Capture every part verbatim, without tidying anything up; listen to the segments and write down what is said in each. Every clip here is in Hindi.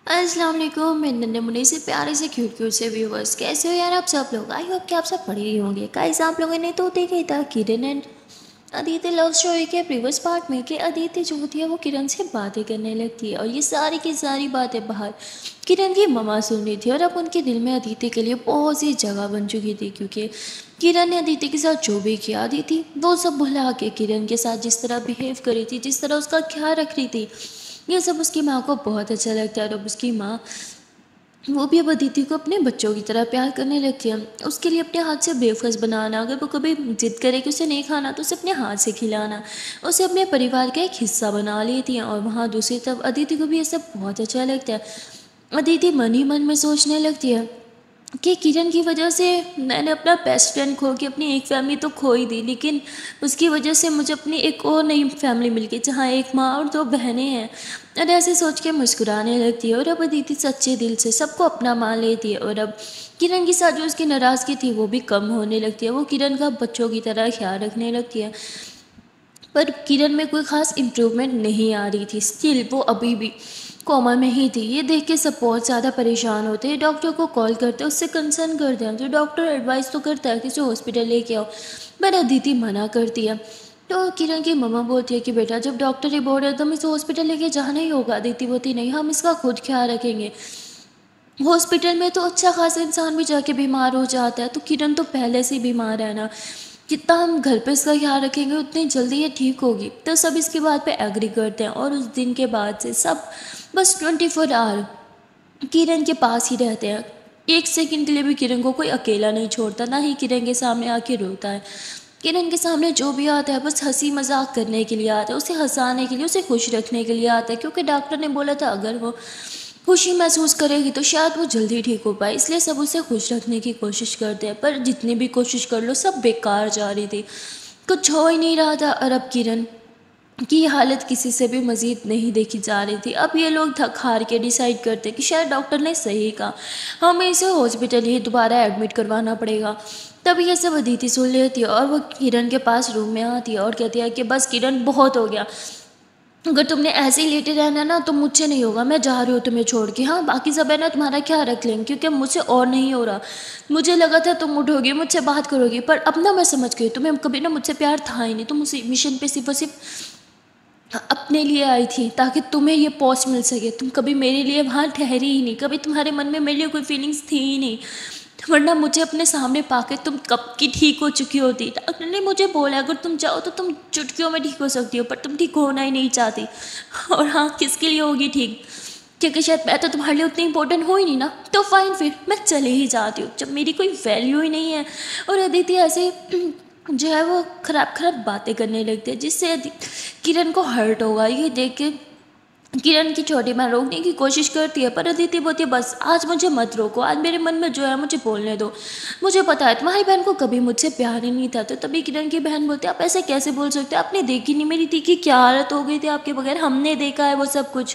अस्सलाम वालेकुम मेरे नन्हे मुन्ने से प्यारे से क्यूट क्यूट से व्यूवर्स, कैसे हो यार आप सब लोग। आई होप कि आप सब पढ़े ही होंगे। गाइस आप लोगों ने तो देखा ही था Kiran and Aditi love story के प्रीवियस पार्ट में कि अदिति जो होती है वो किरण से बातें करने लगती है और ये सारी की सारी बातें बाहर किरण की मम्मा सुन रही थी। और अब उनके दिल में अदिति के लिए बहुत सी जगह बन चुकी थी, क्योंकि किरण ने अदिति के साथ जो भी किया अदिति वो सब भुला के किरण के साथ जिस तरह बिहेव करी थी, जिस तरह उसका ख्याल रख रही थी, ये सब उसकी माँ को बहुत अच्छा लगता है। और अब उसकी माँ वो भी अब अदिति को अपने बच्चों की तरह प्यार करने लगती है। उसके लिए अपने हाथ से ब्रेकफास्ट बनाना, अगर वो कभी जिद करे कि उसे नहीं खाना तो उसे अपने हाथ से खिलाना, उसे अपने परिवार का एक हिस्सा बना लेती हैं। और वहाँ दूसरी तरफ अदिति को भी ये सब बहुत अच्छा लगता है। अदिति मन ही मन में सोचने लगती है कि किरण की वजह से मैंने अपना बेस्ट फ्रेंड खो के अपनी एक फैमिली तो खो ही दी, लेकिन उसकी वजह से मुझे अपनी एक और नई फैमिली मिल गई जहाँ एक माँ और दो बहनें हैं। और ऐसे सोच के मुस्कुराने लगती है। और अब अदिति सच्चे दिल से सबको अपना मान लेती है। और अब किरण के साथ जो उसकी नाराज़गी थी वो भी कम होने लगती है। वो किरण का बच्चों की तरह ख्याल रखने लगती है। पर किरण में कोई ख़ास इम्प्रूवमेंट नहीं आ रही थी। स्टिल वो अभी भी कोमा में ही थी। ये देख के सब बहुत ज़्यादा परेशान होते हैं, डॉक्टर को कॉल करते हैं, उससे कंसर्न करते हैं। तो डॉक्टर एडवाइस तो करता है कि उसे हॉस्पिटल लेके आओ, पर अदिति मना करती है। तो किरण की मम्मा बोलती है कि बेटा जब डॉक्टर ही बोल रहे तो हमें इसे हॉस्पिटल लेके जाना ही होगा। अदिति बोलती नहीं, हम इसका खुद ख्याल रखेंगे। हॉस्पिटल में तो अच्छा खासा इंसान भी जाके बीमार हो जाता है, तो किरण तो पहले से ही बीमार है ना, जितना हम घर पे इसका ख्याल रखेंगे उतनी जल्दी ये ठीक होगी। तो सब इसकी बात पे एग्री करते हैं। और उस दिन के बाद से सब बस ट्वेंटी फोर आवर किरण के पास ही रहते हैं। एक सेकंड के लिए भी किरण को कोई अकेला नहीं छोड़ता, ना ही किरण के सामने आके रोता है। किरण के सामने जो भी आता है बस हंसी मजाक करने के लिए आता है, उसे हंसाने के लिए, उसे खुश रखने के लिए आता है, क्योंकि डॉक्टर ने बोला था अगर वो खुशी महसूस करेगी तो शायद वो जल्दी ठीक हो पाए। इसलिए सब उसे खुश रखने की कोशिश करते हैं, पर जितनी भी कोशिश कर लो सब बेकार जा रही थी, कुछ हो ही नहीं रहा था। और अब किरण की हालत किसी से भी मज़ीद नहीं देखी जा रही थी। अब ये लोग थक हार के डिसाइड करते कि शायद डॉक्टर ने सही कहा, हमें इसे हॉस्पिटल ही दोबारा एडमिट करवाना पड़ेगा। तब ये सब अदिति सुन लेती है और वो किरण के पास रूम में आती है और कहती है कि बस किरण बहुत हो गया, अगर तुमने ऐसे ही लेटे रहना ना तो मुझसे नहीं होगा, मैं जा रही हूँ तुम्हें छोड़ के। हाँ बाकी सब है ना तुम्हारा ख्याल रख लेंगे, क्योंकि मुझसे और नहीं हो रहा। मुझे लगा था तुम उठोगी मुझसे बात करोगी, पर अब ना मैं समझ गई तुम्हें कभी ना मुझसे प्यार था ही नहीं। तुम उस मिशन पे सिर्फ और सिर्फ अपने लिए आई थी ताकि तुम्हें ये पोस्ट मिल सके। तुम कभी मेरे लिए वहाँ ठहरी ही नहीं, कभी तुम्हारे मन में मेरे लिए कोई फीलिंग्स थी ही नहीं, वरना मुझे अपने सामने पाके तुम कब की ठीक हो चुकी होती। डॉक्टर ने मुझे बोला अगर तुम चाहो तो तुम चुटकियों में ठीक हो सकती हो, पर तुम ठीक होना ही नहीं चाहती। और हाँ किसके लिए होगी ठीक, क्योंकि शायद मैं तो तुम्हारे लिए उतनी इंपॉर्टेंट हो ही नहीं ना। तो फाइन फिर मैं चले ही जाती हूँ जब मेरी कोई वैल्यू ही नहीं है। और अदिति ऐसे जो है वो खराब खराब बातें करने लगती है, जिससे किरण को हर्ट होगा। ये देख के किरण की छोटी बहन रोकने की कोशिश करती है, पर अदिति बोलती है बस आज मुझे मत रोको, आज मेरे मन में जो है मुझे बोलने दो। मुझे पता है तुम्हारी बहन को कभी मुझसे प्यार ही नहीं था। तो तभी किरण की बहन बोलती है आप ऐसे कैसे बोल सकते हो, आपने देखी नहीं मेरी दी की क्या हालत हो गई थी आपके बगैर, हमने देखा है वो सब कुछ।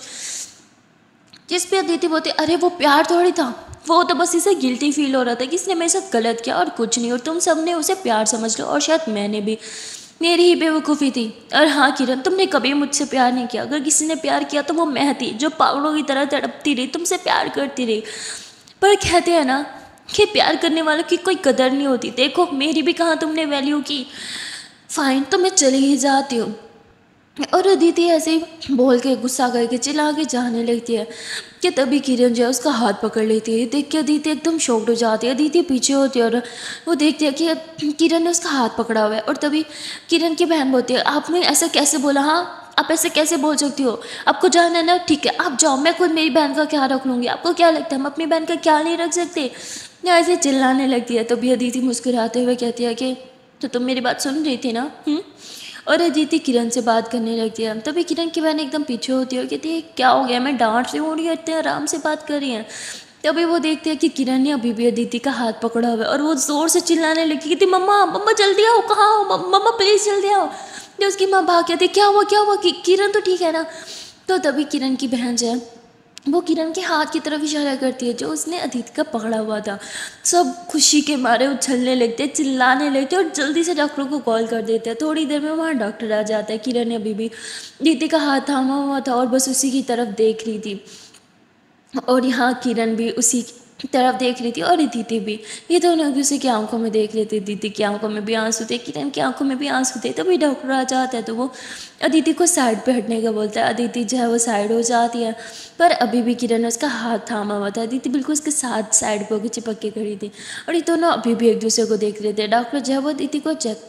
जिस पे अदिति बोलती है अरे वो प्यार थोड़ी था, वो तो बस इसे गिल्टी फील हो रहा था कि इसने मेरे साथ गलत किया और कुछ नहीं, और तुम सबने उसे प्यार समझ लो और शायद मैंने भी, मेरी ही बेवकूफ़ी थी। और हाँ किरण तुमने कभी मुझसे प्यार नहीं किया, अगर किसी ने प्यार किया तो वो मैं थी जो पागलों की तरह तड़पती रही, तुमसे प्यार करती रही। पर कहते हैं ना कि प्यार करने वालों की कोई कदर नहीं होती, देखो मेरी भी कहाँ तुमने वैल्यू की। फाइन तो मैं चली ही जाती हूँ। और अदिति ऐसे ही बोल के गुस्सा करके चिल्ला के जाने लगती है कि तभी किरण जो है उसका हाथ पकड़ लेती है। देख के अदिति एकदम शॉक्ड हो जाती है। अदिति पीछे होती है और वो देखती है कि किरण ने उसका हाथ पकड़ा हुआ है। और तभी किरण की बहन बोलती है आपने ऐसा कैसे बोला, हाँ आप ऐसे कैसे बोल सकती हो, आपको जाना है ना ठीक है आप जाओ, मैं खुद मेरी बहन का ख्याल रख लूँगी। आपको क्या लगता है हम अपनी बहन का ख्याल नहीं रख सकते। ऐसे चिल्लाने लगती है। तभी अदिति मुस्कुराते हुए कहती है कि तो तुम मेरी बात सुन रही थी ना। हुँ? और अदिति किरण से बात करने लगती है। तभी किरण की बहन एकदम पीछे होती है, कहती है क्या हो गया, मैं डांट रही हूँ, इतने आराम से बात कर रही हैं। तभी वो देखती है कि किरण ने अभी भी अदिति का हाथ पकड़ा हुआ है और वो जोर से चिल्लाने लगी, कहती मम्मा मम्मा जल्दी आओ, कहाँ हो मम्मा प्लीज़ जल्दी आओ। तो उसकी माँ भाग कहती क्या हुआ क्या हुआ, कि किरण तो ठीक है ना। तो तभी किरण की बहन जो है वो किरण के हाथ की तरफ इशारा करती है जो उसने अदिति का पकड़ा हुआ था। सब खुशी के मारे उछलने लगते हैं, चिल्लाने लगते हैं और जल्दी से डॉक्टर को कॉल कर देते हैं। थोड़ी देर में वहाँ डॉक्टर आ जाता है। किरण ने अभी भी अदिति का हाथ थामा हुआ था और बस उसी की तरफ देख रही थी। और यहाँ किरण भी उसी की तरफ देख रही थी और अदिति भी। ये दोनों एक दूसरे की आंखों में देख रहे थे। अदिति की आंखों में भी आंसू थे, किरण की आंखों में भी आंसू थे। तभी डॉक्टर आ जाता है तो वो अदिति को साइड पे हटने का बोलता है। अदिति जो है वो साइड हो जाती है, पर अभी भी किरण ने उसका हाथ थामा हुआ था। अदिति बिल्कुल उसके साथ साइड पे होकर चिपक के खड़ी थी और ये दोनों अभी भी एक दूसरे को देख रहे थे। डॉक्टर जो है वो अदिति को चेक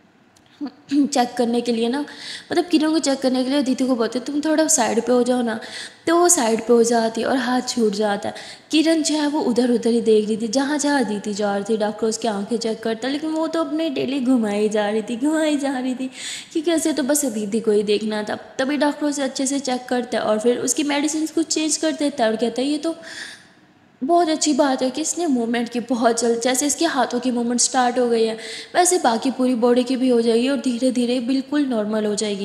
चेक करने के लिए ना, मतलब किरण को चेक करने के लिए अदिति को बोलते तुम थोड़ा साइड पे हो जाओ ना। तो वो साइड पे हो जाती है और हाथ छूट जाता है। किरण जो है वो उधर उधर ही देख रही थी जहाँ जहाँ अदिति जा रही थी। डॉक्टर उसकी आंखें चेक करता, लेकिन वो तो अपने डेली घुमाई जा रही थी घुमाई जा रही थी कि कैसे, तो बस अदिति को ही देखना था। तभी डॉक्टर उसे अच्छे से चेक करता है और फिर उसकी मेडिसिन कुछ चेंज कर देता है और कहता है ये तो बहुत अच्छी बात है कि इसने मूवमेंट की बहुत जल्द। जैसे इसके हाथों की मूवमेंट स्टार्ट हो गई है वैसे बाकी पूरी बॉडी की भी हो जाएगी और धीरे धीरे बिल्कुल नॉर्मल हो जाएगी।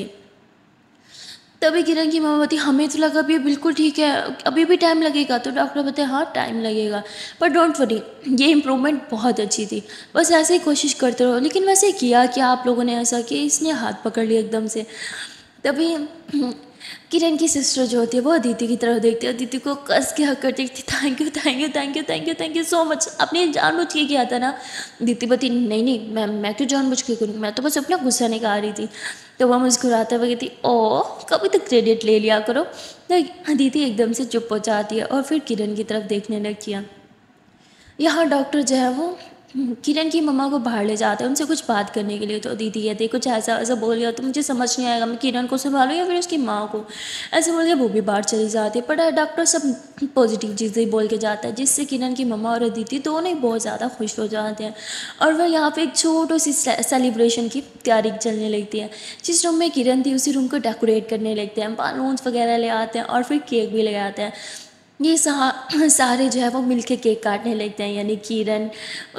तभी किरण की मामा बोलती हमें तो लगा अभी ये बिल्कुल ठीक है, अभी भी टाइम लगेगा। तो डॉक्टर बोलते हैं हाँ टाइम लगेगा, पर डोंट वरी, ये इम्प्रूवमेंट बहुत अच्छी थी, बस ऐसे ही कोशिश करते रहो। लेकिन वैसे किया कि आप लोगों ने ऐसा कि इसने हाथ पकड़ लिया एकदम से। तभी किरण की सिस्टर जो होती है वो अदिति की तरफ देखती है, अदिति को कस के हक करती थी thank you thank you thank you thank you thank you so much, आपने जानबूझ के किया था ना। अदिति बती नहीं नहीं मैं मैं क्यों जानबूझ के करूँ, मैं तो बस अपना गुस्सा निकाल रही थी। तो वह मुस्कुराते हुए कहती ओ कभी तो क्रेडिट ले लिया करो। तो अदिति एकदम से चुप हो जाती है और फिर किरण की तरफ देखने लगती है। यहाँ डॉक्टर जो है वो किरण की मम्मा को बाहर ले जाते हैं उनसे कुछ बात करने के लिए। तो दीदी कहती है कुछ ऐसा ऐसा बोल गया तो मुझे समझ नहीं आएगा, मैं किरण को संभालूं या फिर उसकी माँ को, ऐसे बोल के वो भी बाहर चली जाती है। पर डॉक्टर सब पॉजिटिव चीज़ें ही बोल के जाता है जिससे किरण की मम्मा और अदिति दोनों ही बहुत ज़्यादा खुश हो जाते हैं। और वह यहाँ पे एक छोटी सी सेलिब्रेशन की तैयारी चलने लगती है। जिस रूम में किरण थी उसी रूम को डेकोरेट करने लगते हैं, बालून्स वगैरह ले आते हैं और फिर केक भी ले आते हैं। ये सा, सारे जो है वो मिलके केक काटने लगते हैं, यानी किरण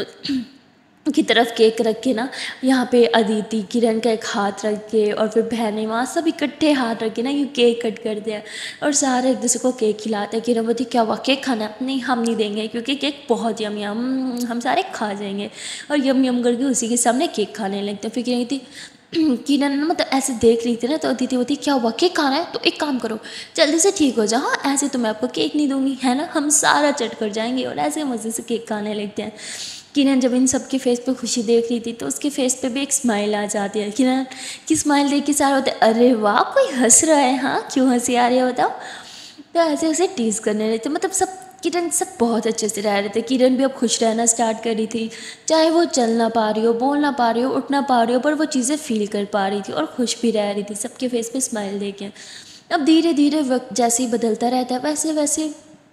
की तरफ केक रख के ना, यहाँ पे अदिति किरण का एक हाथ रख के और फिर बहनें वहाँ सब इकट्ठे हाथ रख के ना ये केक कट करते हैं और सारे एक दूसरे को केक खिलाते हैं। किरण बोलती क्या हुआ केक खाना है? नहीं हम नहीं देंगे क्योंकि केक बहुत यम यम हम सारे खा जाएंगे, और यम यम करके उसी के सामने केक खाने लगते हैं। फिर किरण कहती किरण ना मतलब ऐसे देख रही थी ना, तो अदिति बोलती क्या हुआ केक खाना है? तो एक काम करो जल्दी से ठीक हो जाओ, हाँ ऐसे तो मैं आपको केक नहीं दूंगी है ना, हम सारा चट कर जाएंगे। और ऐसे मज़े से केक खाने लगते हैं। किरण जब इन सब के फेस पे खुशी देख रही थी तो उसके फेस पे भी एक स्माइल आ जाती है। किरण की स्माइल देख के सारे होते अरे वाह कोई हंस रहा है, हाँ क्यों हंसी आ रही है बताओ। तो ऐसे ऐसे टीज करने लगते, मतलब सब किरण सब बहुत अच्छे से रह रहे थे। किरण भी अब खुश रहना स्टार्ट कर रही थी, चाहे वो चल ना पा रही हो, बोल ना पा रही हो, उठ ना पा रही हो, पर वो चीज़ें फील कर पा रही थी और खुश भी रह रही थी सबके फेस पे स्माइल देके। अब धीरे धीरे वक्त जैसे ही बदलता रहता है वैसे वैसे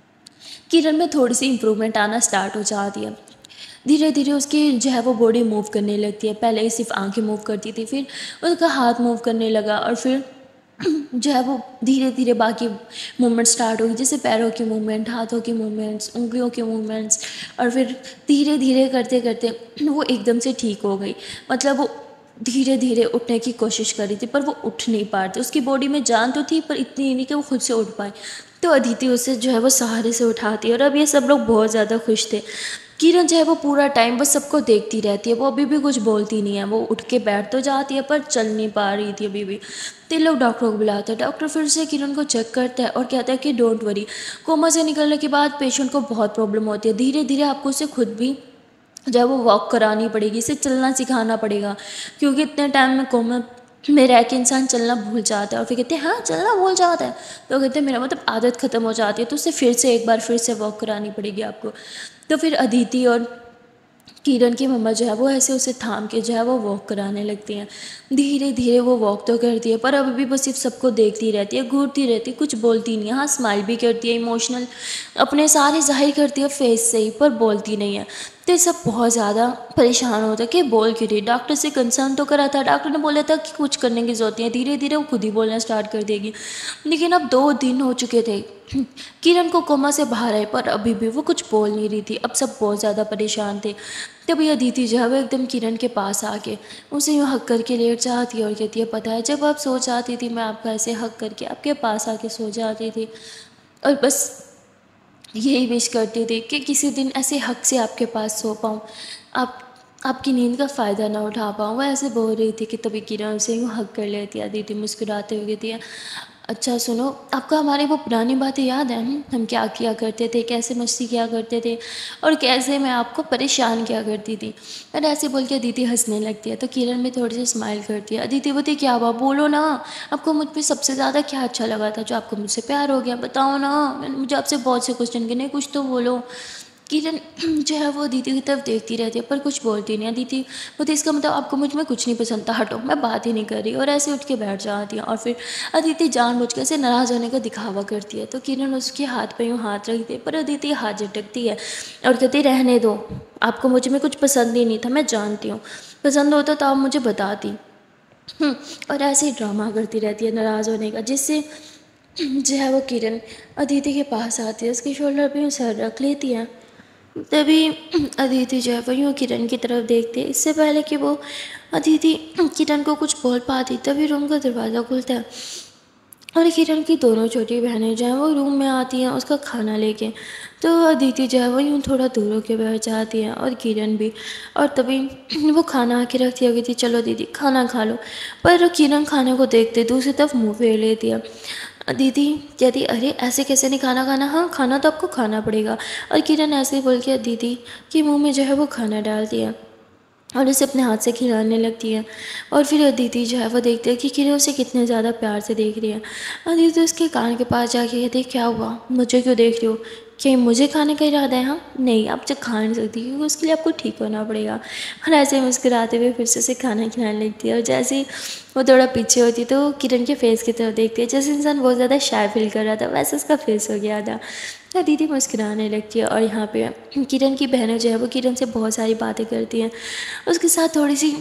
किरण में थोड़ी सी इम्प्रूवमेंट आना स्टार्ट हो जाती है। धीरे धीरे उसकी जो है वो बॉडी मूव करने लगती है। पहले ही सिर्फ आंखें मूव करती थी, फिर उसका हाथ मूव करने लगा और फिर जो है वो धीरे धीरे बाकी मूवमेंट स्टार्ट होगी, जैसे पैरों की मूवमेंट, हाथों की मूवमेंट्स, उंगलियों की मूवमेंट्स। और फिर धीरे धीरे करते करते वो एकदम से ठीक हो गई। मतलब वो धीरे धीरे उठने की कोशिश कर रही थी पर वो उठ नहीं पा रही थी। उसकी बॉडी में जान तो थी पर इतनी नहीं कि वो खुद से उठ पाए। तो अदिति उसे जो है वो सहारे से उठाती है और अब ये सब लोग बहुत ज़्यादा खुश थे। किरण जो है वो पूरा टाइम बस सबको देखती रहती है, वो अभी भी कुछ बोलती नहीं है। वो उठ के बैठ तो जाती है पर चल नहीं पा रही थी अभी भी। तो लोग डॉक्टर को बुलाते हैं। डॉक्टर फिर से किरण को चेक करता है और कहता है कि डोंट वरी, कोमा से निकलने के बाद पेशेंट को बहुत प्रॉब्लम होती है, धीरे धीरे आपको उसे खुद भी जो है वो वॉक करानी पड़ेगी, इसे चलना सिखाना पड़ेगा, क्योंकि इतने टाइम में कोमा में रह के इंसान चलना भूल जाता है। और फिर कहते हैं हाँ चलना भूल जाता है, तो कहते हैं मेरा मतलब आदत ख़त्म हो जाती है, तो उसे फिर से एक बार फिर से वॉक करानी पड़ेगी आपको। तो फिर अदिति और किरण की मम्मा जो है वो ऐसे उसे थाम के जो है वो वॉक कराने लगती हैं। धीरे धीरे वो वॉक तो करती है पर अभी भी बस सिर्फ सबको देखती रहती है, घूरती रहती है, कुछ बोलती नहीं है। हाँ स्माइल भी करती है, इमोशनल अपने सारे जाहिर करती है फेस से ही, पर बोलती नहीं है। तो ये सब बहुत ज़्यादा परेशान होता है कि बोल क्यों रही। डॉक्टर से कंसर्न तो करा था, डॉक्टर ने बोला था कि कुछ करने की ज़रूरत नहीं है, धीरे धीरे वो खुद ही बोलना स्टार्ट कर देगी। लेकिन अब दो दिन हो चुके थे किरण को कोमा से बाहर आए पर अभी भी वो कुछ बोल नहीं रही थी। अब सब बहुत ज़्यादा परेशान थे। तभी अदिति जो है वो एकदम किरण के पास आके उसे यूँ हक करके लेट जाती है और कहती है पता है जब आप सो जाती थी मैं आपका ऐसे हक करके आपके पास आके सो जाती थी और बस यही विश करती थी कि किसी दिन ऐसे हक से आपके पास सो पाऊँ, आप आपकी नींद का फ़ायदा ना उठा पाऊँ। वह ऐसे बोल रही थी कि तभी किरण उसे यूँ हक कर लेती है। अदिति मुस्कुराते हुए कहती है अच्छा सुनो, आपको हमारी वो पुरानी बातें याद हैं? हम हम क्या किया करते थे, कैसे मस्ती किया करते थे और कैसे मैं आपको परेशान किया करती थी। और ऐसे बोल के अदिति हंसने लगती है तो किरण भी थोड़ी सी स्माइल करती है। अदिति बोलती है क्या हुआ, बोलो ना, आपको मुझ पे सबसे ज़्यादा क्या अच्छा लगा था जो आपको मुझसे प्यार हो गया, बताओ ना। मैंने मुझे आपसे बहुत से क्वेश्चन करने, कुछ तो बोलो। किरण जो है वो अदिति की तरफ देखती रहती है पर कुछ बोलती नहीं। अदिति बोलती इसका मतलब आपको मुझ में कुछ नहीं पसंद था, हटो, मैं बात ही नहीं कर रही, और ऐसे उठ के बैठ जाती है। और फिर अदिति जानबूझ के ऐसे नाराज़ होने का दिखावा करती है तो किरण उसके हाथ पे यूँ हाथ रखती है पर अदिति हाथ झटकती है और कहती रहने दो, आपको मुझ में कुछ पसंद ही नहीं था, मैं जानती हूँ, पसंद होता तो आप मुझे बताती। हम्म, और ऐसे ही ड्रामा करती रहती है नाराज़ होने का, जिससे जो है वो किरण अदिति के पास आती है, उसके शोल्डर पे यूँ सर रख लेती है। तभी अदिति जो है वो यूँ किरण की तरफ देखती है। इससे पहले कि वो अदिति किरण को कुछ बोल पाती तभी रूम का दरवाज़ा खुलता है और किरण की दोनों छोटी बहनें जो हैं वो रूम में आती हैं उसका खाना लेके। तो अदिति जो है वो यूँ थोड़ा दूर होकर बैठ जाती है और किरण भी। और तभी वो खाना आके रखती है, कहती चलो दीदी खाना खा लो। पर किरण खाने को देखते दूसरी तरफ मुँह फेर लेती है। दीदी कहती अरे ऐसे कैसे नहीं खाना खाना, हाँ खाना तो आपको खाना पड़ेगा। और किरण ऐसे ही बोल के दीदी के मुंह में जो है वो खाना डालती है और उसे अपने हाथ से खिलाने लगती है। और फिर अदिति जो है वो देखती है कि किरण उसे कितने ज़्यादा प्यार से देख रही है। अदिति उसके कान के पास जाके कहती है क्या हुआ, मुझे क्यों देख रही हो, कि मुझे खाने का इरादा है? हाँ नहीं, आप जब खा नहीं सकती क्योंकि उसके लिए आपको ठीक होना पड़ेगा। और ऐसे मुस्कुराते हुए फिर से उसे खाना खिलाने लगती है। और जैसे ही वो थोड़ा पीछे होती है तो किरण के फेस की तरफ देखती है, जैसे इंसान बहुत ज़्यादा शाय फील कर रहा था वैसे उसका फेस हो गया था। तो दीदी मुस्कुराने लगती है और यहाँ पे किरण की बहनें जो है वो किरण से बहुत सारी बातें करती हैं, उसके साथ थोड़ी सी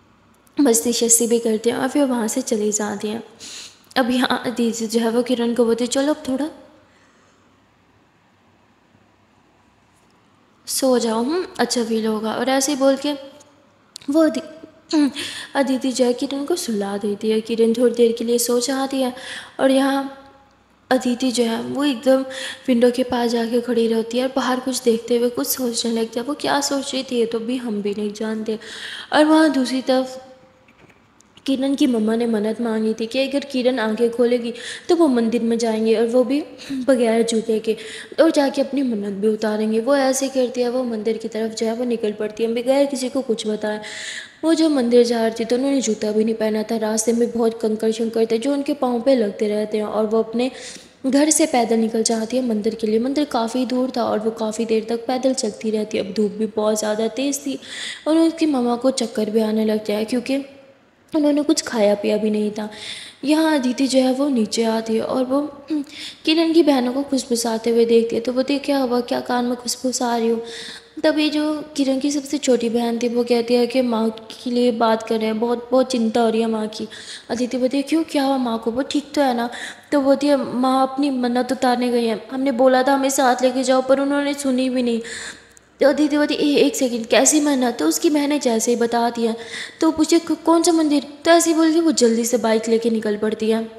मस्ती शस्ती भी करती हैं और फिर वहाँ से चली जाती हैं। अब यहाँ दीदी जो है वो किरण को बोलती चलो अब थोड़ा सो जाओ, हूँ अच्छा फील होगा। और ऐसे ही बोल के वो अदि- अदिति जो है किरण को सुला देती है। किरण थोड़ी देर के लिए सो जाती है और यहाँ अदिति जो है वो एकदम विंडो के पास जाके खड़ी रहती है और बाहर कुछ देखते हुए कुछ सोचने लगती है। वो क्या सोच रही थी ये तो भी हम भी नहीं जानते। और वहाँ दूसरी तरफ किरण की मम्मा ने मन्नत मांगी थी कि अगर किरण आंखें खोलेगी तो वो मंदिर में जाएंगे और वो भी बगैर जूते के, और जाके अपनी मन्नत भी उतारेंगे। वो ऐसे करती है, वो मंदिर की तरफ जो है वो निकल पड़ती है बगैर किसी को कुछ बताए। वो जो मंदिर जा रही थी तो उन्होंने जूता भी नहीं पहना था। रास्ते में बहुत कंकड़ शंकर थे जो उनके पाँव पे लगते रहते हैं और वो अपने घर से पैदल निकल जाती है मंदिर के लिए। मंदिर काफ़ी दूर था और वो काफ़ी देर तक पैदल चलती रहती है। अब धूप भी बहुत ज़्यादा तेज़ थी और उसकी मम्मा को चक्कर भी आने लग जाए क्योंकि उन्होंने कुछ खाया पिया भी नहीं था। यहाँ अदिति जो है वो नीचे आती है और वो किरण की बहनों को खुशबुसाते हुए देखती है तो बोलती है क्या हुआ, क्या कान में खुशबुस आ रही हो। तभी जो किरण की सबसे छोटी बहन थी वो कहती है कि माँ के लिए बात कर रहे हैं, बहुत बहुत चिंता हो रही है माँ की। अदिति बोलती है क्यों, क्या हुआ माँ को, वो ठीक तो है ना। तो बोलती है माँ अपनी मन्नत उतारने गई है, हमने बोला था हमें साथ लेके जाओ पर उन्होंने सुनी भी नहीं। तो दीदी बोलती ए एक सेकंड कैसी मन्नत, तो उसकी बहनें जैसे ही बता दिया तो पूछे कौन सा मंदिर, तो ऐसे ही बोल के वो जल्दी से बाइक लेके निकल पड़ती है।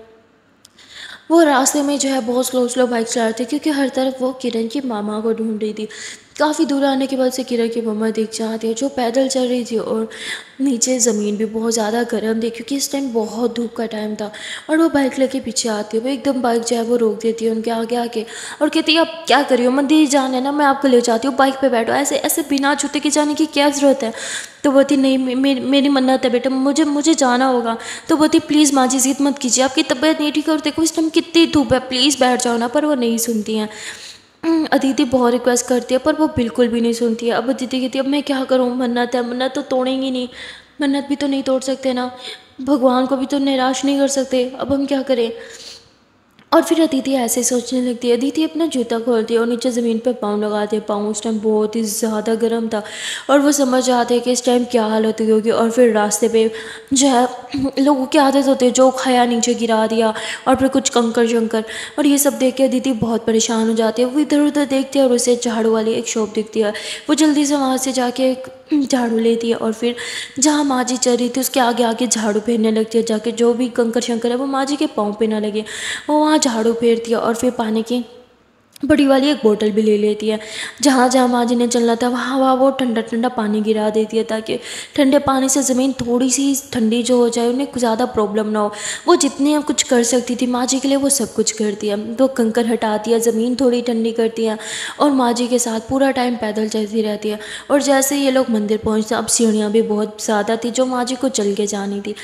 वो रास्ते में जो है बहुत स्लो स्लो बाइक चला रहे थे क्योंकि हर तरफ वो किरण की मामा को ढूंढ रही थी। काफ़ी दूर आने के बाद से किरण की मम्मा दिख जाती है जो पैदल चल रही थी और नीचे ज़मीन भी बहुत ज़्यादा गर्म थी क्योंकि इस टाइम बहुत धूप का टाइम था। और वो बाइक लेके पीछे आती है, वो एकदम बाइक जो है वो रोक देती है उनके आगे आके और कहती है आप क्या करिए, मंदिर जाना है ना, मैं आपको ले जाती हूँ, बाइक पे बैठो, ऐसे ऐसे बिना जूते के जाने की क्या ज़रूरत है। तो बोलती नहीं मे, मे, मेरी मन्नत है बेटा, मुझे मुझे जाना होगा। तो बोलती प्लीज़ माँ जी जिद मत कीजिए, आपकी तबीयत नहीं ठीक है और देखो इस टाइम कितनी धूप है, प्लीज़ बैठ जाओ ना। पर वो नहीं सुनती हैं। अदिति बहुत रिक्वेस्ट करती है पर वो बिल्कुल भी नहीं सुनती है। अब अदिति कहती है अब मैं क्या करूँ, मन्नत है, मन्नत तो तोड़ेंगी नहीं, मन्नत भी तो नहीं तोड़ सकते ना, भगवान को भी तो निराश नहीं कर सकते, अब हम क्या करें। और फिर अदिति ऐसे सोचने लगती है। अदिति अपना जूता खोलती है और नीचे ज़मीन पर पाँव लगाती है। पाँव उस टाइम बहुत ही ज़्यादा गर्म था और वो समझ जाते हैं कि इस टाइम क्या हालत हुई होगी। और फिर रास्ते पे जो है लोगों की आदत होती है जो खाया नीचे गिरा दिया और फिर कुछ कंकर शंकर, और ये सब देख के अदिति बहुत परेशान हो जाती है। वो इधर उधर देखती है और उसे झाड़ू वाली एक शॉप दिखती है। वो जल्दी से वहाँ से जाके एक झाड़ू लेती है और फिर जहाँ माँ जी चल रही थी उसके आगे आगे झाड़ू फेरने लगती है, जाके जो भी कंकर शंकर है वो माँ जी के पाँव पे ना लगे। वो वहाँ झाड़ू फेरती है और फिर पानी की बड़ी वाली एक बोतल भी ले लेती है। जहाँ जहाँ माँ जी ने चलना था वहाँ वहाँ वो ठंडा ठंडा पानी गिरा देती है, ताकि ठंडे पानी से ज़मीन थोड़ी सी ठंडी जो हो जाए, उन्हें कुछ ज़्यादा प्रॉब्लम ना हो। वो जितने कुछ कर सकती थी माँ जी के लिए वो सब कुछ करती है। वो कंकड़ हटाती है, ज़मीन थोड़ी ठंडी करती है, और माँ जी के साथ पूरा टाइम पैदल चलती रहती है। और जैसे ये लोग मंदिर पहुँचते, अब सीढ़ियाँ भी बहुत ज़्यादा थी जो माँ जी को चल के जानी थी।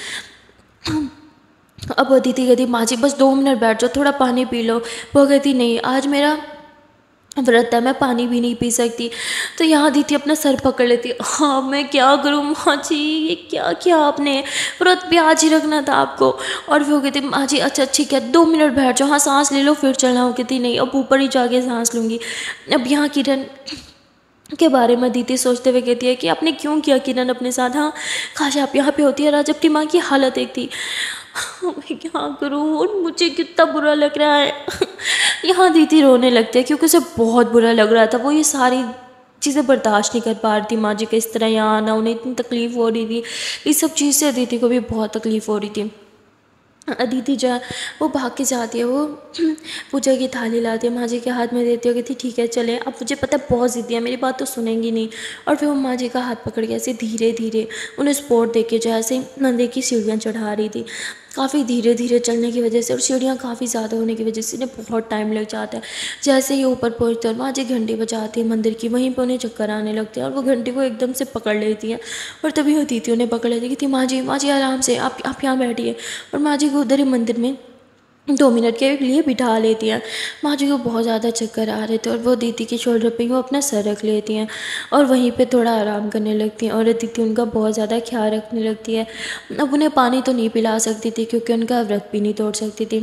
अब अदिति कहती माँ जी बस दो मिनट बैठ जाओ, थोड़ा पानी पी लो। वो कहती नहीं, आज मेरा व्रत है, मैं पानी भी नहीं पी सकती। तो यहाँ अदिति अपना सर पकड़ लेती, हाँ मैं क्या करूँ माँ जी, ये क्या किया आपने, व्रत भी आज ही रखना था आपको। और वो कहती माँ जी अच्छा ठीक है, दो मिनट बैठ जाओ, हाँ सांस ले लो फिर चलना। वो कहती नहीं, अब ऊपर ही जाके सांस लूँगी। अब यहाँ किरण के बारे में अदिति सोचते हुए कहती है कि आपने क्यों किया किरण अपने साथ, हाँ काश आप यहाँ पे होती है। राज अपनी माँ की हालत एक थी, मैं क्या करूँ, और मुझे कितना बुरा लग रहा है। यहाँ दीदी रोने लगती है क्योंकि उसे बहुत बुरा लग रहा था। वो ये सारी चीज़ें बर्दाश्त नहीं कर पा रही थी, माँ जी का इस तरह यहाँ आना, उन्हें इतनी तकलीफ़ हो रही थी। इस सब चीज़ से अदिति को भी बहुत तकलीफ़ हो रही थी। अदिति जो है वो भाग के जाती है, वो पूजा की थाली लाती है, माँ जी के हाथ में देती है, कहती ठीक है चले, अब मुझे पता है बहुत ज़िद्दी है, मेरी बात तो सुनेंगी नहीं। और फिर वो माँ जी का हाथ पकड़ के ऐसे धीरे धीरे उन्हें स्पोर्ट दे के जो है ऐसे मंदिर की सीढ़ियाँ चढ़ा रही थी। काफ़ी धीरे धीरे चलने की वजह से और सीढ़ियाँ काफ़ी ज़्यादा होने की वजह से इन्हें बहुत टाइम लग जाता है। जैसे ही ऊपर पहुँचते हैं और माँ जी घंटी बजाती है मंदिर की, वहीं पर उन्हें चक्कर आने लगते हैं और वो घंटी को एकदम से पकड़ लेती हैं। और तभी अदिति उन्हें पकड़ लेती है कि माँ जी माँ जी आराम से, आप आप यहाँ बैठिए। और माँ जी को उधर ही मंदिर में दो मिनट के लिए बिठा लेती हैं। माँ जी को बहुत ज़्यादा चक्कर आ रहे थे और वो दीदी के शोल्डर पे ही वो अपना सर रख लेती हैं और वहीं पे थोड़ा आराम करने लगती हैं। और दीदी उनका बहुत ज़्यादा ख्याल रखने लगती है। अब उन्हें पानी तो नहीं पिला सकती थी क्योंकि उनका व्रत भी नहीं तोड़ सकती थी,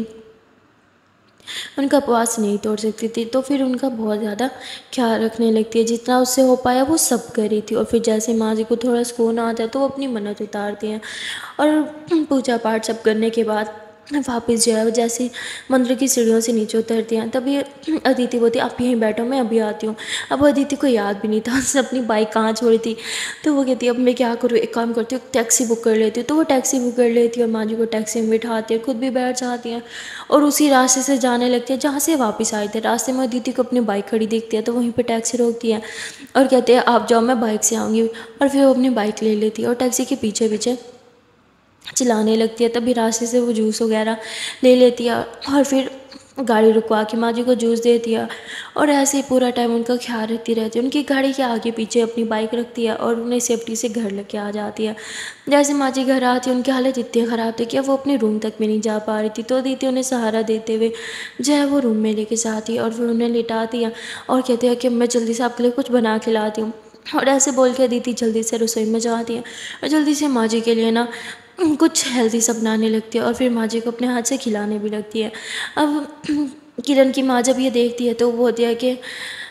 उनका उपवास नहीं तोड़ सकती थी, तो फिर उनका बहुत ज़्यादा ख्याल रखने लगती है। जितना उससे हो पाया वो सब कर रही थी। और फिर जैसे माँ जी को थोड़ा सुकून आता है तो वो अपनी मन्नत उतारती हैं और पूजा पाठ सब करने के बाद वापस जो है वो जैसे मंदिर की सीढ़ियों से नीचे उतरती हैं, तभी अदिति बोलती आप यहीं बैठो मैं अभी आती हूँ। अब अदिति को याद भी नहीं था उसने अपनी बाइक कहाँ छोड़ी थी। तो वो कहती है अब मैं क्या करूँ, एक काम करती हूँ टैक्सी बुक कर लेती हूँ। तो वो टैक्सी बुक कर लेती है और माँ जी को टैक्सी में बिठाती है, खुद भी बैठ जाती हैं और उसी रास्ते से जाने लगती है जहाँ से वापस आए थे। रास्ते में अदिति को अपनी बाइक खड़ी देखती है तो वहीं पर टैक्सी रोकती है और कहते हैं आप जाओ मैं बाइक से आऊँगी। और फिर वो अपनी बाइक ले लेती है और टैक्सी के पीछे पीछे चलाने लगती है। तभी रास्ते से वो जूस वगैरह ले लेती है और फिर गाड़ी रुकवा के माँ जी को जूस देती है और ऐसे ही पूरा टाइम उनका ख्याल रखती रहती है। उनकी गाड़ी के आगे पीछे अपनी बाइक रखती है और उन्हें सेफ्टी से घर लेके आ जाती है। जैसे माँ जी घर आती है उनकी हालत इतनी ख़राब थी कि वो अपने रूम तक भी नहीं जा पा रही थी। तो दीदी उन्हें सहारा देते हुए जो है वो रूम में लेके जाती है और फिर उन्हें लिटाती है और कहती है कि मैं जल्दी से आपके लिए कुछ बना के लाती हूँ। और ऐसे बोल के दीदी जल्दी से रसोई में जाती है और जल्दी से माँ जी के लिए ना कुछ हेल्दी सा बनाने लगती है और फिर माँ जी को अपने हाथ से खिलाने भी लगती है। अब किरण की माँ जब ये देखती है तो वो होती है कि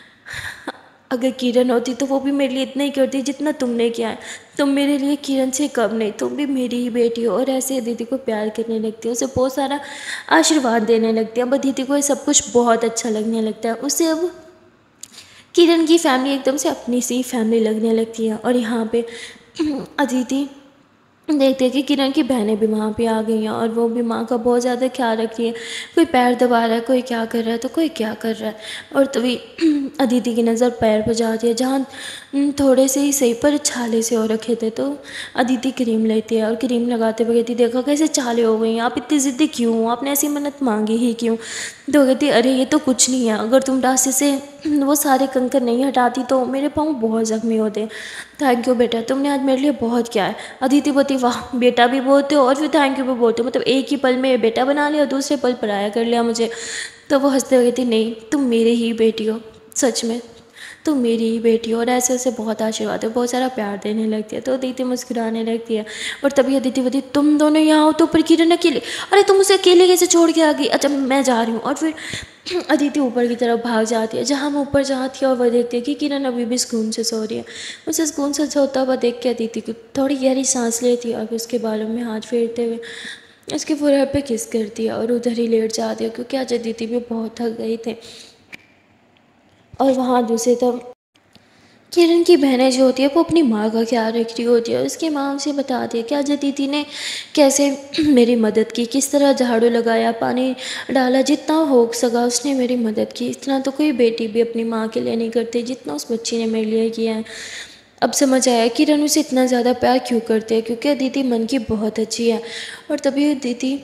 अगर किरण होती तो वो भी मेरे लिए इतना ही करती जितना तुमने किया है। तुम मेरे लिए किरण से कम नहीं, तुम भी मेरी ही बेटी हो। और ऐसे दीदी को प्यार करने लगती है, उसे बहुत सारा आशीर्वाद देने लगती है। अब दीदी को ये सब कुछ बहुत अच्छा लगने लगता है। उसे अब किरण की फैमिली एकदम से अपनी सी फैमिली लगने लगती है। और यहाँ पे अदिति देखते हैं कि किरण की बहनें भी वहाँ पे आ गई हैं और वो भी माँ का बहुत ज़्यादा ख्याल रखती है। कोई पैर दबा रहा है, कोई क्या कर रहा है तो कोई क्या कर रहा है। और तभी अदिति की नज़र पैर पर जाती है जहाँ थोड़े से ही सही पर छाले से हो रखे थे। तो अदिति क्रीम लेती है और क्रीम लगाते हुए कहती देखा कैसे छाले हो गई, आप इतनी ज़िद्दी क्यों हो, आपने ऐसी मन्नत मांगी ही क्यों। तो कहती अरे ये तो कुछ नहीं है, अगर तुम रास्ते से वो सारे कंकर नहीं हटाती तो मेरे पाँव बहुत ज़ख्मी होते। थैंक यू बेटा, तुमने आज मेरे लिए बहुत किया है। अदिति बोलती वाह बेटा भी बोलते हो और फिर थैंक यू भी बोलते हो, मतलब एक ही पल में बेटा बना लिया दूसरे पल पराया कर लिया मुझे। तो वो हंसते हुए कहती नहीं तुम मेरी ही बेटी हो, सच में तुम मेरी ही बेटी हो। और ऐसे ऐसे बहुत आशीर्वाद है, बहुत सारा प्यार देने लगती है। तो अदिति मुस्कुराने लगती है और तभी अदिति बोलती तुम दोनों यहाँ हो तो पर किरण अकेले, अरे तुम उसे अकेले कैसे छोड़ के आ गई, अच्छा मैं जा रही हूँ। और फिर अदिति ऊपर की तरफ भाग जाती है जहाँ हम ऊपर जाती है और वह देखती है कि किरण अभी भी सुकून से सो रही है। उसे सुकून से सोता हुआ देख के अदिति को थोड़ी गहरी सांस लेती है और फिर उसके बालों में हाथ फेरते हुए उसके फोरहेड पे किस करती है और उधर ही लेट जाती है क्योंकि आज अदिति भी बहुत थक गई थे। और वहाँ दूसरी तरफ किरण की बहनें जो होती है वो अपनी माँ का ख्याल रख रही होती है। उसकी माँ उसे बताती है कि आज दीदी ने कैसे मेरी मदद की, किस तरह झाड़ू लगाया, पानी डाला, जितना हो सका उसने मेरी मदद की। इतना तो कोई बेटी भी अपनी माँ के लिए नहीं करती जितना उस बच्ची ने मेरे लिए किया है। अब समझ आया किरण उसे इतना ज़्यादा प्यार क्यों करते हैं, क्योंकि अदिति मन की बहुत अच्छी है। और तभी अदिति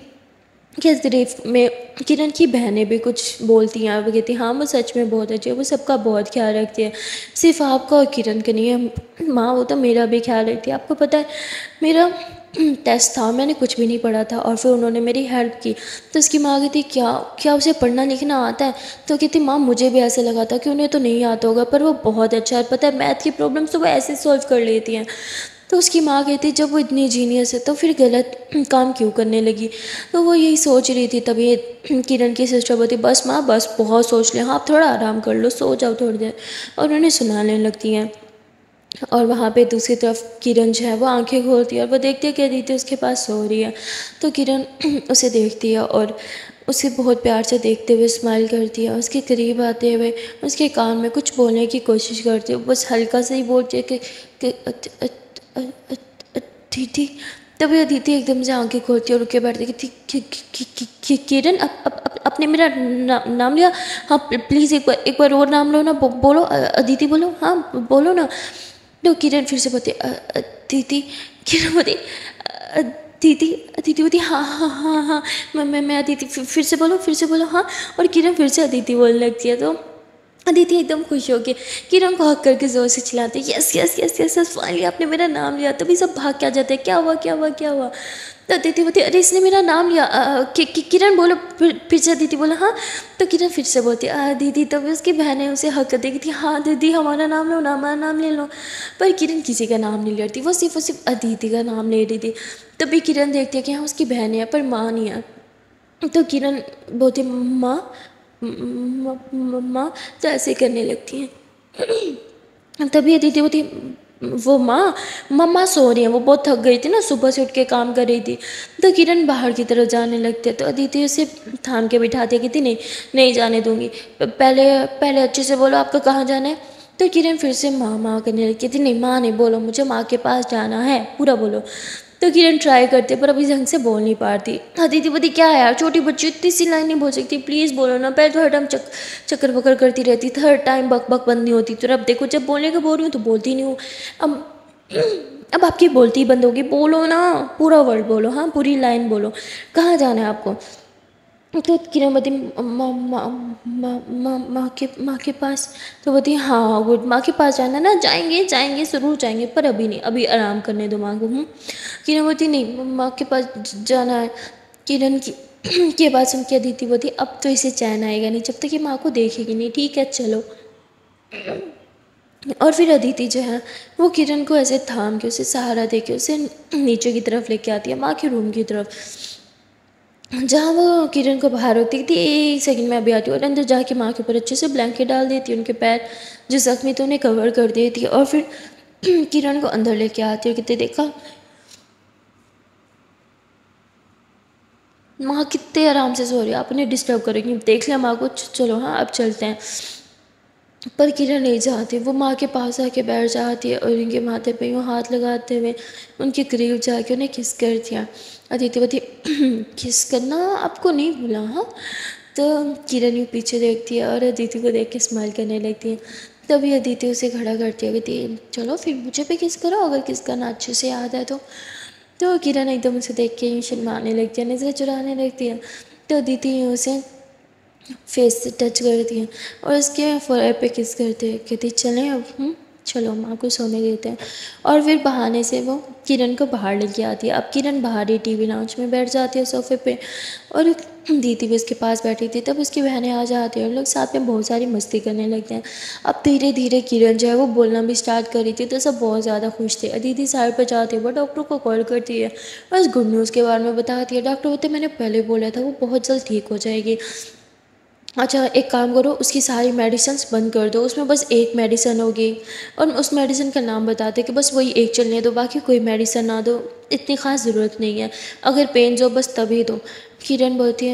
के तारीफ में किरण की बहनें भी कुछ बोलती हैं। वो कहती हैं हाँ वो सच में बहुत अच्छी है, वो सबका बहुत ख्याल रखती है, सिर्फ आपका और किरण का नहीं है माँ, वो तो मेरा भी ख्याल रखती है। आपको पता है मेरा टेस्ट था, मैंने कुछ भी नहीं पढ़ा था और फिर उन्होंने मेरी हेल्प की। तो उसकी माँ कहती क्या क्या उसे पढ़ना लिखना आता है? तो कहती माँ मुझे भी ऐसे लगा था कि उन्हें तो नहीं आता होगा, पर वो बहुत अच्छा है, पता है मैथ की प्रॉब्लम्स तो वो ऐसे सॉल्व कर लेती हैं। तो उसकी माँ कहती जब वो इतनी जीनियस है तो फिर गलत काम क्यों करने लगी? तो वो यही सोच रही थी। तभी किरण की सिस्टर बोलती बस माँ बस बहुत सोच लिया, आप थोड़ा आराम कर लो, सो जाओ थोड़ी देर। और उन्हें सुनाने लगती हैं। और वहाँ पे दूसरी तरफ किरण जो है वो आंखें खोलती है और वो देखती है कि अदिति उसके पास सो रही है। तो किरण उसे देखती है और उसे बहुत प्यार से देखते हुए स्माइल करती है। उसके करीब आते हुए उसके कान में कुछ बोलने की कोशिश करती है, बस हल्का सा ही बोलती है कि, कि अत- अत- अत- अत- अदिति। तभी अदिति एकदम से आंखें खोलती है और रुक के बैठती है कि, कि, कि, कि, कि किरण अप, अप, अप, आपने मेरा ना, नाम लिया? हाँ प्लीज़ एक बार एक बार और नाम लो ना, बो, बोलो अ, अदिति बोलो, हाँ बोलो ना। तो किरण फिर से बोलती "अ- अ- दीदी", किरण बोलती "अ, दीदी अदिति बोलती हाँ हाँ हाँ हाँ मैं मैं मैं अदिति, फिर फिर से बोलो फिर से बोलो हाँ। और किरण फिर से अदिति बोलने लगती है। तो अदिति एकदम खुश होकर किरण को हक करके जोर से चिल्लाती है yes yes yes yes yes finally आपने मेरा नाम लिया। तभी सब भाग के आ जाते हैं क्या हुआ क्या हुआ क्या हुआ। तो अदिति बोलती अरे इसने मेरा नाम लिया, अ, अ, कि, कि, किरण बोलो, फिर फिर से अदिति बोला हाँ। तो किरण फिर से बोलती "आ, दीदी", तभी उसकी बहनें उसे हक कर देती थी हाँ दीदी हमारा नाम लो ना, हमारा नाम ले लो। पर किरण किसी का नाम नहीं ले रही थी, वो सिर्फ और सिर्फ अदिति का नाम ले रही थी। तभी किरण देखती है कि हाँ उसकी बहनें हैं पर माँ नहीं है। तो किरण बोलती माँ म- म- माँ, तो ऐसे करने लगती हैं। तभी अदिति बोलती वो माँ, मम्मा सो रही है, वो बहुत थक गई थी ना, सुबह से उठ के काम कर रही थी। तो किरण बाहर की तरफ जाने लगते तो अदिति उसे थाम के बिठाती है, कहती नहीं नहीं जाने दूंगी, पहले पहले अच्छे से बोलो आपको कहाँ जाना है। तो किरण फिर से माँ माँ करने लगी थी, नहीं माँ नहीं, बोलो मुझे माँ के पास जाना है, पूरा बोलो। तो किरण ट्राई करते पर अभी ढंग से बोल नहीं पाती। अदिति बोलती क्या है यार छोटी बच्ची इतनी सी लाइन नहीं बोल सकती, प्लीज़ बोलो ना। पहले तो हर टाइम चक चक्कर बकर करती रहती थी, हर टाइम बक बक बंद नहीं होती, तो अब देखो जब बोलने का बोल रही हूँ तो बोलती नहीं हूँ। अब अब आपकी बोलती ही बंद होगी, बोलो ना, पूरा वर्ड बोलो, हाँ पूरी लाइन बोलो, कहाँ जाना है आपको। तो किरण बोलती माँ माँ माँ माँ माँ के माँ के पास। तो बोलती हाँ गुड, माँ के पास जाना ना, जाएंगे जाएंगे ज़रूर जाएंगे पर अभी नहीं, अभी आराम करने दो माँ को। हूँ किरण बोलती नहीं माँ के पास ज- जाना है। किरण की के बाद सुन के अदिति बोलती अब तो इसे चैन आएगा नहीं जब तक ये माँ को देखेगी नहीं, ठीक है चलो। और फिर अदिति जो है वो किरण को ऐसे थाम के उसे सहारा दे के उसे नीचे की तरफ लेके आती है, माँ के रूम की तरफ, जहाँ वो किरण को बाहर रोकती थी एक सेकंड में अभी आती है और अंदर जाके माँ के ऊपर अच्छे से ब्लैंकेट डाल देती है, उनके पैर जो जख्मी थे उन्हें कवर कर देती है। और फिर किरण को अंदर लेके आती है, कितने देखा माँ कितने आराम से सो रही है, आप उन्हें डिस्टर्ब करेंगी, देख लिया माँ को, चलो हाँ अब चलते हैं। पर किरण नहीं चाहती, वो माँ के पास आके बैठ जाती है और उनके माथे पे यूँ हाथ लगाते हुए उनके करीब जाके उन्हें किस कर दिया। अदिति बोलती किस करना आपको नहीं भूला हाँ। तो किरण यूँ पीछे देखती है और अदिति को देख के स्माइल करने लगती है। तभी अदिति उसे खड़ा करती है, कहती चलो फिर मुझे भी किस करो अगर किस करना अच्छे से याद है तो। तो किरण एकदम उसे देख के यूँ शर्माने लगती है, नजरें चुराने लगती है। तो अदिति यूँ उसे फेस से टच करती हैं और उसके फोrehead पे किस करते हैं, कहती चलें अब हम चलो माँ को सोने देते हैं। और फिर बहाने से वो किरण को बाहर लेके आती है। अब किरण बाहर ही टीवी लाउंज में बैठ जाती है सोफे पे और दीदी भी उसके पास बैठी थी। तब उसकी बहनें आ जाती हैं और लोग साथ में बहुत सारी मस्ती करने लगते हैं। अब धीरे धीरे किरण जो है वो बोलना भी स्टार्ट कर रही थी तो सब बहुत ज़्यादा खुश थे। दीदी साइड पर जाती है वो डॉक्टर को कॉल करती है और इस गुड न्यूज़ के बारे में बताती है। डॉक्टर बोलते मैंने पहले बोला था वो बहुत जल्द ठीक हो जाएगी। अच्छा एक काम करो उसकी सारी मेडिसिन्स बंद कर दो, उसमें बस एक मेडिसिन होगी और उस मेडिसिन का नाम बताते कि बस वही एक चलने दो, बाकी कोई मेडिसिन ना दो, इतनी ख़ास ज़रूरत नहीं है, अगर पेन जो बस तभी दो। किरण बोलती है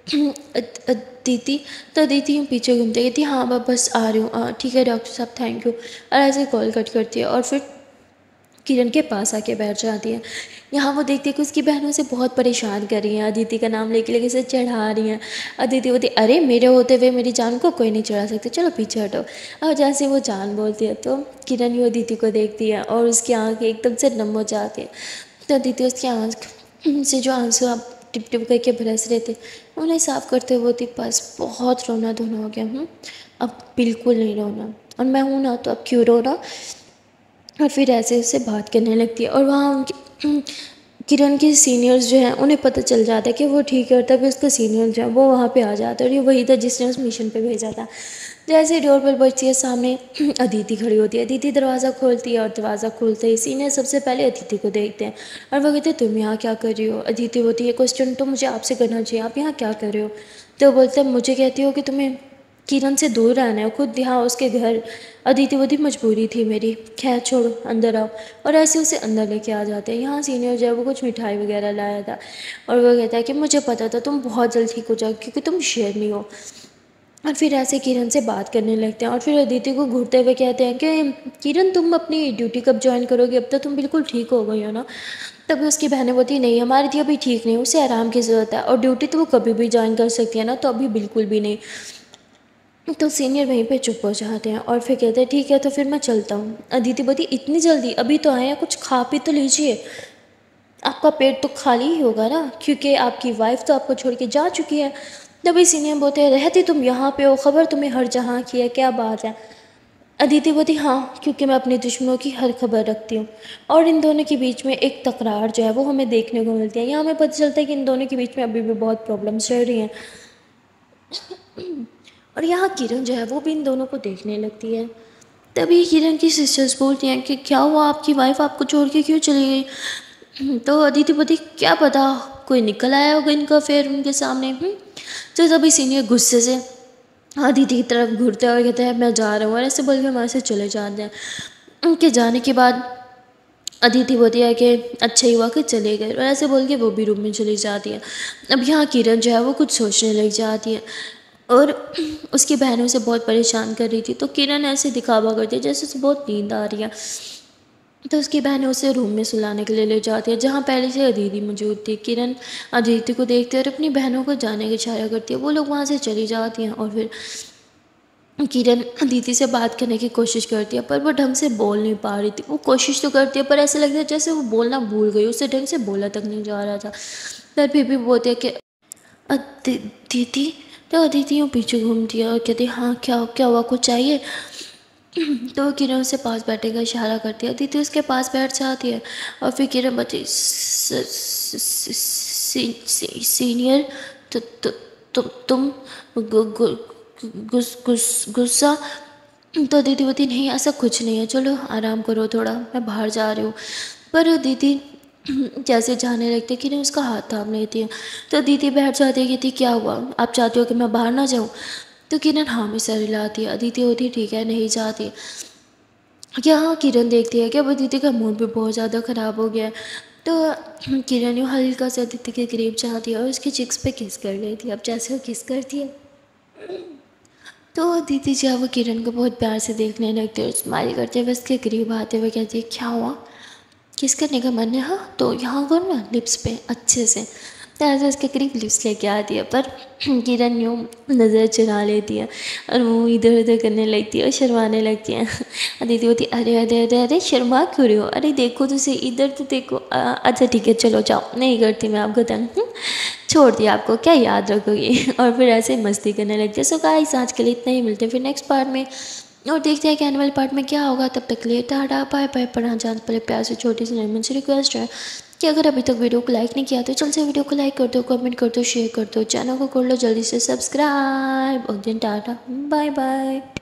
अदिति तो अदिति यूँ पीछे घूमते कहती हाँ मैं बस आ रही हूँ, हाँ ठीक है डॉक्टर साहब थैंक यू, और ऐसे कॉल कट करती है और फिर किरण के पास आके बैठ जाती है। यहाँ वो देखती है कि उसकी बहनों से बहुत परेशान कर रही हैं, अदिति का नाम लेके लेके से चढ़ा रही हैं। अदिति बोलती अरे मेरे होते हुए मेरी जान को कोई नहीं चढ़ा सकते, चलो पीछे हटो। और जैसे वो जान बोलती है तो किरण यूँ अदिति को देखती है और उसकी आँखें एकदम से नम हो जाती है। तो अदिति उसकी आँख से जो आंसू आप टिप टिप करके बरस रहे थे उन्हें साफ करते हुए बोलती बस बहुत रोना धोना हो गया, हूँ अब बिल्कुल नहीं रोना, और मैं हूँ ना तो अब क्यों रोना। और फिर ऐसे उससे बात करने लगती है और वहाँ उनके किरण के सीनियर्स जो हैं उन्हें पता चल जाता है कि वो ठीक है, और तभी उसका सीनियर जो है वो वहाँ पे आ जाता है और ये वही था जिसने उस मिशन पे भेजा था। जैसे डोर बेल बजती है सामने अदिति खड़ी होती है, अदिति दरवाज़ा खोलती है और दरवाज़ा खोलते ही सीनियर सबसे पहले अदिति को देखते हैं और वो कहते हैं तुम यहाँ क्या कर रही हो। अदिति होती है क्वेश्चन तो मुझे आपसे करना चाहिए, आप यहाँ क्या कर रहे हो। तो बोलते हैं मुझे कहती हो कि तुम्हें किरण से दूर रहना है, खुद यहाँ उसके घर। अदिति बोलती मजबूरी थी मेरी, खैर छोड़ो अंदर आओ, और ऐसे उसे अंदर लेके आ जाते हैं। यहाँ सीनियर जो है वो कुछ मिठाई वगैरह लाया था और वो कहता है कि मुझे पता था तुम बहुत जल्द ठीक हो जाओ क्योंकि तुम शेरनी हो। और फिर ऐसे किरण से बात करने लगते हैं और फिर अदिति को घूरते हुए कहते हैं कि किरण तुम अपनी ड्यूटी कब ज्वाइन करोगे, अब तो तुम बिल्कुल ठीक हो गई हो ना। तभी उसकी बहनें बोलती नहीं हमारी दी अभी ठीक नहीं, उसे आराम की ज़रूरत है, और ड्यूटी तो वो कभी भी ज्वाइन कर सकती है ना, तो अभी बिल्कुल भी नहीं। तो सीनियर वहीं पे चुप हो जाते हैं और फिर कहते हैं ठीक है तो फिर मैं चलता हूँ। अदिति बोलती इतनी जल्दी, अभी तो आए हैं, कुछ खा पी तो लीजिए, आपका पेट तो खाली ही होगा ना क्योंकि आपकी वाइफ तो आपको छोड़ के जा चुकी है। तभी सीनियर बोलते हैं रहती तुम यहाँ पे हो, खबर तुम्हें हर जहाँ की है, क्या बात है। अदिति बोलती हाँ क्योंकि मैं अपने दुश्मनों की हर खबर रखती हूँ। और इन दोनों के बीच में एक तकरार जो है वो हमें देखने को मिलती है। यहाँ हमें पता चलता है कि इन दोनों के बीच में अभी भी बहुत प्रॉब्लम्स चल रही हैं। और यहाँ किरण जो है वो भी इन दोनों को देखने लगती है। तभी किरण की सिस्टर्स बोलती हैं कि क्या हुआ, आपकी वाइफ आपको छोड़ के क्यों चली गई। तो अदिति बोलती क्या पता कोई निकल आया होगा इनका फिर उनके सामने। तो तभी सीनियर गुस्से से अदिति की तरफ घूरते हैं और कहते हैं मैं जा रहा हूँ, और ऐसे बोल के हमारे से चले जाते हैं। उनके जाने के बाद अदिति बोलती है कि अच्छा ही हुआ कि चले गए, और ऐसे बोल के वो भी रूम में चली जाती है। अब यहाँ किरण जो है वो कुछ सोचने लग जाती है और उसकी बहनों से बहुत परेशान कर रही थी। तो किरण ऐसे दिखावा करती है जैसे उसे बहुत नींद आ रही है। तो उसकी बहनें उसे रूम में सुलाने के लिए ले जाती है जहाँ पहले से अदिति मौजूद थी। किरण अदिति को देखते और अपनी बहनों को जाने का इशारा करती है, वो लोग वहाँ से चली जाती हैं। और फिर किरण अदिति से बात करने की कोशिश करती है पर वो ढंग से बोल नहीं पा रही थी। वो कोशिश तो करती है पर ऐसा लगता है जैसे वो बोलना भूल गई, उससे ढंग से बोला तक नहीं जा रहा था। पर फिर भी बोलते हैं कि अदिति। तो अदिति यूँ पीछे घूमती है और कहती है हाँ क्या क्या हुआ, कुछ चाहिए। तो किरण उससे पास बैठने का इशारा करती है, अदिति उसके पास बैठ जाती है। और फिर किरण बची सीनियर तो तुम तुम गुस्सा। तो अदिति बोलती नहीं ऐसा कुछ नहीं है, चलो आराम करो थोड़ा, मैं बाहर जा रही हूँ। पर अदिति जैसे जाने लगते कि नहीं उसका हाथ थाम लेती है। तो दीदी बैठ जाती है, कहती क्या हुआ, आप चाहते हो कि मैं बाहर ना जाऊँ। तो किरण हाँ में सर हिलाती है। अदिति होती है ठीक है नहीं जाती। यहाँ किरण देखती है कि अब अदिति का मूड भी बहुत ज़्यादा ख़राब हो गया है। तो किरण यूँ हल्का से अदिति के करीब जाती है और उसके चिक्स पे किस कर लेती है। अब जैसे वो किस करती है तो अदिति जो है वो किरण को बहुत प्यार से देखने लगती है और स्माइल करते हुए उसके करीब आते हुए कहती है क्या हुआ, किस करने का मन है। हाँ तो यहाँ करो ना लिप्स पे अच्छे से। तो ऐसे उसके करीब लिप्स लेके आती है पर किरण यूँ नज़र चुरा लेती है और मुँह इधर उधर करने लगती है और शर्माने लगती है। अदिति होती अरे अरे अरे अरे शर्मा क्यों रही हो, अरे देखो तुझे इधर तो देखो। अच्छा ठीक है चलो जाओ, नहीं करती मैं आपको तंग, छोड़ दिया आपको क्या याद रखोगी। और फिर ऐसे मस्ती करने लगती है। सो गाइस आज के लिए इतना ही, मिलते हैं फिर नेक्स्ट पार्ट में और देखते हैं कि आने वाले पार्ट में क्या होगा। तब तक के लिए टाटा बाय बाय। पढ़ा जान पहले प्यार से छोटी सी नरमन से रिक्वेस्ट है कि अगर अभी तक वीडियो को लाइक नहीं किया तो जल्द से वीडियो को लाइक कर दो, कमेंट कर दो, शेयर कर दो, चैनल को कर लो जल्दी से सब्सक्राइब। और दिन टाटा बाय बाय।